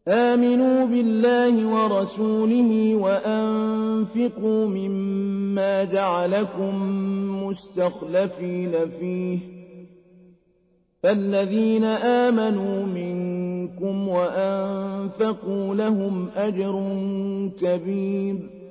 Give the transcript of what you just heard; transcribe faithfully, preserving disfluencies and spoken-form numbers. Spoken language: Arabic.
آمنوا بالله ورسوله وأنفقوا مما جعلكم مستخلفين فيه فالذين آمنوا منكم وأنفقوا لهم أجر كبير